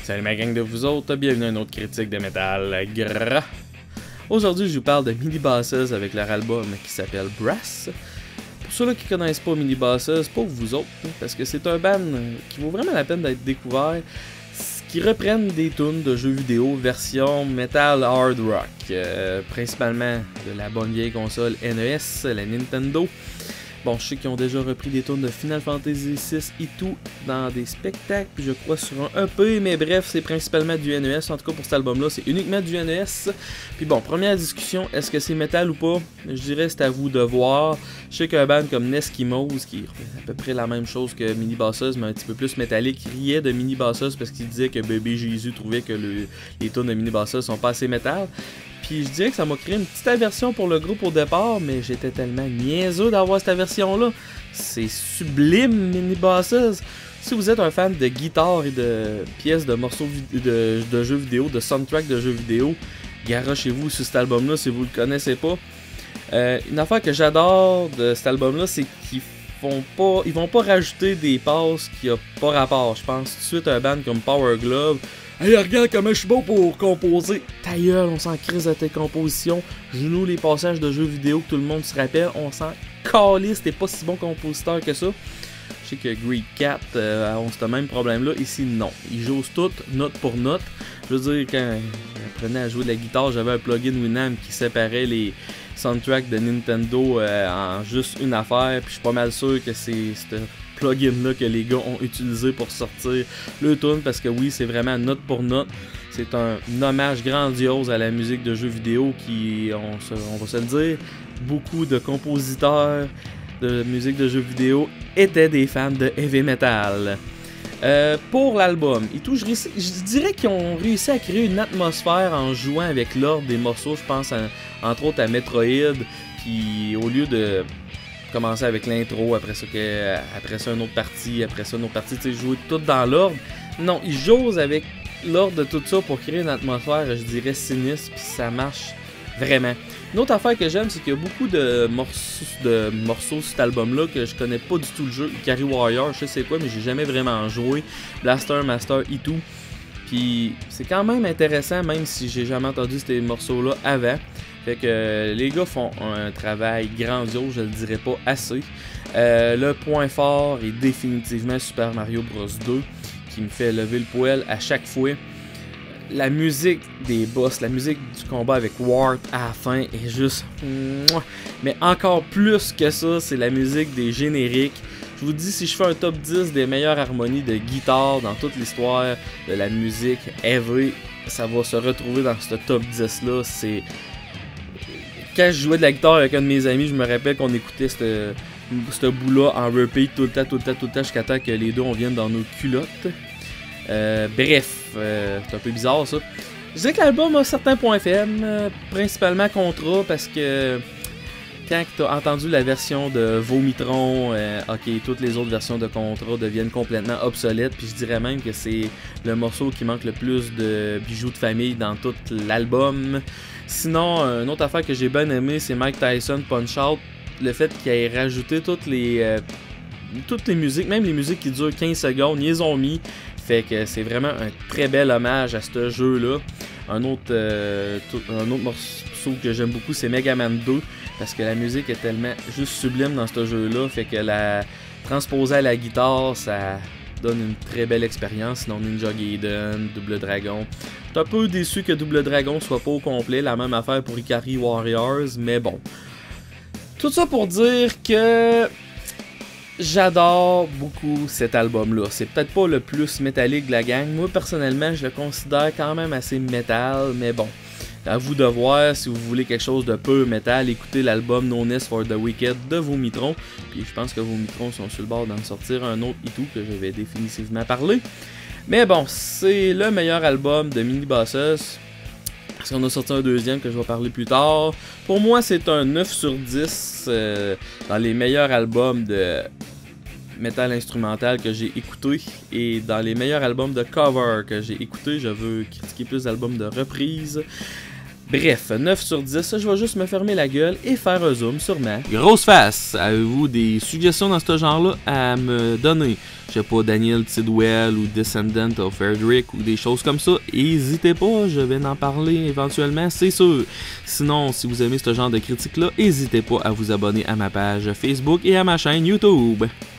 Salut ma gang de vous autres, bienvenue à une autre critique de métal gras. Aujourd'hui je vous parle de Mini Bosses avec leur album qui s'appelle Brass. Pour ceux-là qui connaissent pas Mini Bosses, pour vous autres, parce que c'est un band qui vaut vraiment la peine d'être découvert, qui reprennent des tunes de jeux vidéo version metal hard rock, principalement de la bonne vieille console NES, la Nintendo. Bon, je sais qu'ils ont déjà repris des tunes de Final Fantasy VI et tout dans des spectacles, puis je crois sur un EP, mais bref, c'est principalement du NES. En tout cas, pour cet album-là, c'est uniquement du NES. Puis bon, première discussion, est-ce que c'est métal ou pas? Je dirais c'est à vous de voir. Je sais qu'un band comme Neskimos, qui est à peu près la même chose que Mini Bosses, mais un petit peu plus métallique, riait de Mini Bosses parce qu'il disait que Bébé Jésus trouvait que les tunes de Mini Bosses sont pas assez métal. Puis je dirais que ça m'a créé une petite aversion pour le groupe au départ, mais j'étais tellement niaiseux d'avoir cette aversion-là. C'est sublime, Mini Bosses. Si vous êtes un fan de guitare et de pièces de morceaux de jeux vidéo, de soundtrack de jeux vidéo, garochez-vous sur cet album-là si vous le connaissez pas. Une affaire que j'adore de cet album-là, c'est qu'ils vont pas rajouter des passes qui a pas rapport. Je pense tout de suite à un band comme Power Glove. Hey, regarde comment je suis beau pour composer. Ta gueule, on s'en crise de tes compositions. Joue-nous les passages de jeux vidéo que tout le monde se rappelle. On s'en calisse, t'es pas si bon compositeur que ça. Je sais que Greed Cat ont ce même problème-là. Ici, non. Ils jouent toutes, note pour note. Je veux dire, quand j'apprenais à jouer de la guitare, j'avais un plugin Winamp qui séparait les soundtracks de Nintendo en juste une affaire. Puis je suis pas mal sûr que c'est ce plugin-là que les gars ont utilisé pour sortir le tune, parce que oui, c'est vraiment note pour note. C'est un hommage grandiose à la musique de jeux vidéo qui, on va se le dire, beaucoup de compositeurs de musique de jeux vidéo étaient des fans de heavy metal. Pour l'album et tout, je dirais qu'ils ont réussi à créer une atmosphère en jouant avec l'ordre des morceaux. Je pense entre autres à Metroid, qui au lieu de commencer avec l'intro, après ça une autre partie, tu sais, jouer tout dans l'ordre. Non, ils jouent avec l'ordre de tout ça pour créer une atmosphère, je dirais, sinistre, puis ça marche vraiment. Une autre affaire que j'aime, c'est qu'il y a beaucoup de morceaux sur cet album-là que je connais pas du tout le jeu. Ikari Warrior, je sais c'est quoi, mais j'ai jamais vraiment joué. Blaster, Master et tout. Puis c'est quand même intéressant, même si j'ai jamais entendu ces morceaux-là avant. Fait que les gars font un travail grandiose, je le dirais pas assez. Le point fort est définitivement Super Mario Bros 2, qui me fait lever le poil à chaque fois. La musique des boss, la musique du combat avec Wart à la fin est juste... Mais encore plus que ça, c'est la musique des génériques. Je vous dis, si je fais un top 10 des meilleures harmonies de guitare dans toute l'histoire de la musique ever, ça va se retrouver dans ce top 10 là. C'est... Quand je jouais de la guitare avec un de mes amis, je me rappelle qu'on écoutait ce bout-là en repeat tout le temps, jusqu'à temps que les deux on vienne dans nos culottes. Bref, c'est un peu bizarre ça. Je dirais que l'album a certains points faibles, principalement Contra, parce que quand tu as entendu la version de Vomitron, ok, toutes les autres versions de Contra deviennent complètement obsolètes, puis je dirais même que c'est le morceau qui manque le plus de bijoux de famille dans tout l'album. Sinon, une autre affaire que j'ai bien aimé, c'est Mike Tyson Punch Out. Le fait qu'il ait rajouté toutes les musiques, même les musiques qui durent 15 secondes, ils les ont mis. Fait que c'est vraiment un très bel hommage à ce jeu-là. Un autre morceau que j'aime beaucoup, c'est Mega Man 2. Parce que la musique est tellement juste sublime dans ce jeu-là. Fait que la transposer à la guitare, ça donne une très belle expérience. Sinon, Ninja Gaiden, Double Dragon. Je suis un peu déçu que Double Dragon soit pas au complet. La même affaire pour Ikari Warriors. Mais bon. Tout ça pour dire que j'adore beaucoup cet album-là. C'est peut-être pas le plus métallique de la gang. Moi, personnellement, je le considère quand même assez métal. Mais bon. À vous de voir, si vous voulez quelque chose de peu métal, écoutez l'album No Nest for the Wicked de Vomitron. Puis je pense que Vomitron sont sur le bord d'en sortir un autre et tout que je vais définitivement parler. Mais bon, c'est le meilleur album de Mini Bosses. Parce qu'on a sorti un deuxième que je vais parler plus tard. Pour moi, c'est un 9 sur 10 dans les meilleurs albums de metal instrumental que j'ai écouté. Et dans les meilleurs albums de cover que j'ai écouté, je veux critiquer plus d'albums de reprise. Bref, 9 sur 10, je vais juste me fermer la gueule et faire un zoom sur ma grosse face. Avez-vous des suggestions dans ce genre-là à me donner? Je sais pas, Daniel Tidwell ou Descendant of Frederick ou des choses comme ça. N'hésitez pas, je vais en parler éventuellement, c'est sûr. Sinon, si vous aimez ce genre de critique-là, n'hésitez pas à vous abonner à ma page Facebook et à ma chaîne YouTube.